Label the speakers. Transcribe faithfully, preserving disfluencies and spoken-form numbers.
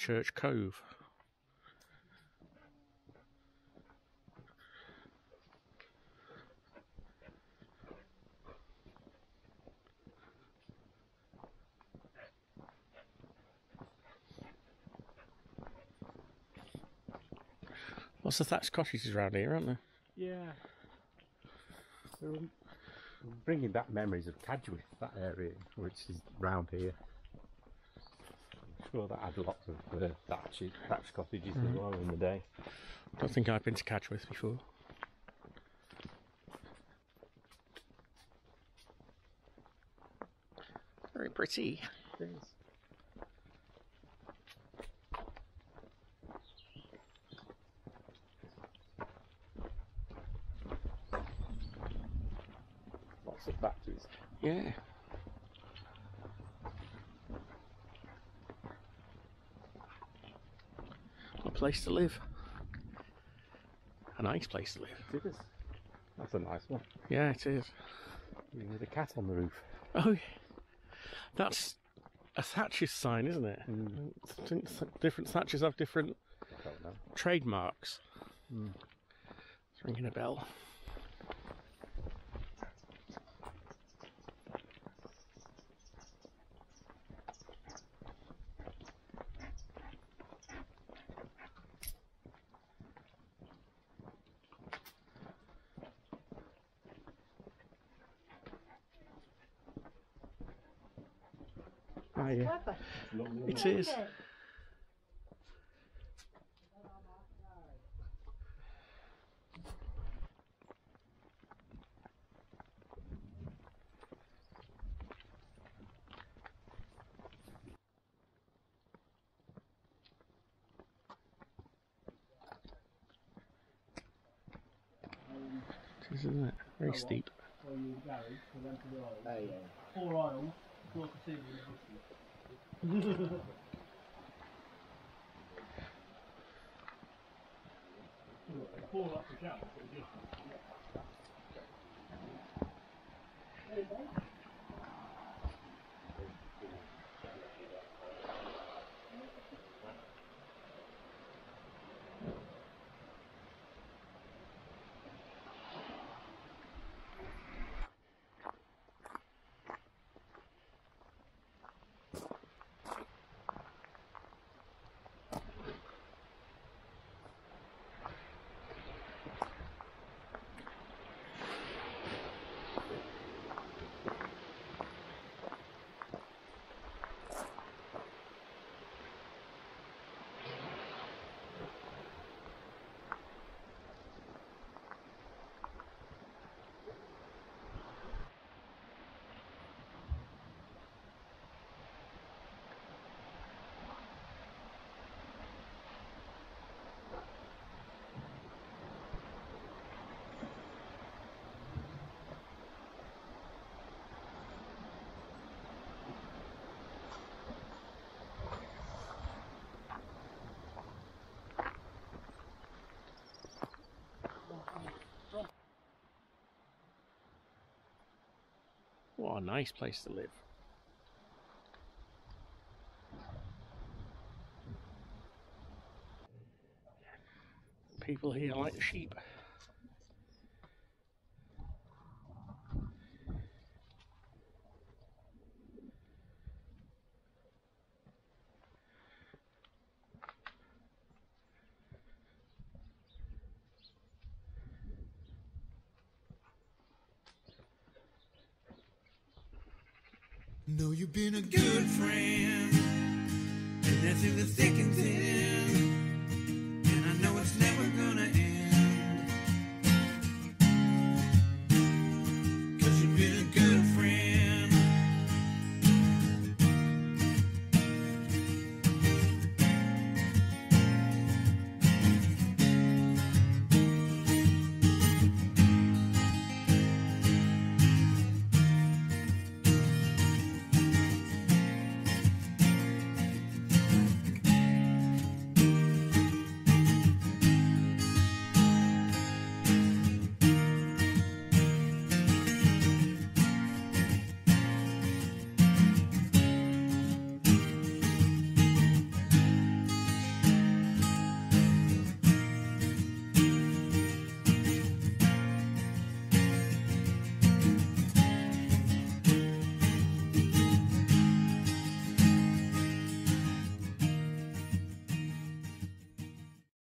Speaker 1: Church Cove. Lots of thatched cottages around here, aren't there?
Speaker 2: Yeah. They're bringing back memories of Cadgwith, that area, which is round here. I'm sure that had lots of uh, thatched, thatched cottages mm. as well in the day.
Speaker 1: I don't think I've been to Cadgwith before. Very pretty.
Speaker 2: It is. Lots of factories.
Speaker 1: Yeah. A place to live. A nice place to live.
Speaker 2: It is. That's a nice one.
Speaker 1: Yeah, it is.
Speaker 2: With a cat on the roof.
Speaker 1: Oh, that's a Thatcher's sign, isn't it? Mm. Different Thatchers have different trademarks. Mm. It's ringing a bell. Ah, yeah. It is. It is, isn't it? Very steep.
Speaker 3: Four aisles, four cathedrals. Four up the shower.
Speaker 1: What a nice place to live. People here like sheep.
Speaker 4: Know you've been a good friend, and that's in the thick and thin.